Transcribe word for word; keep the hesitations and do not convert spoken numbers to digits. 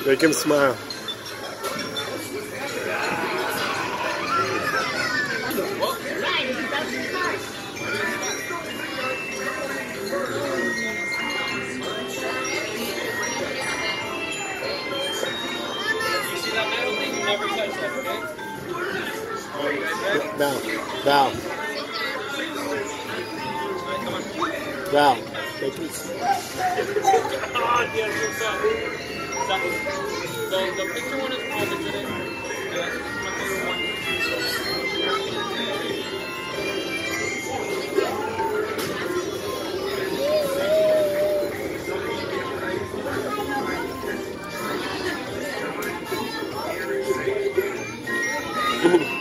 Make him smile. Val, Val, Val, take him. The, the picture one is always in it. That's my favorite one. Ooh.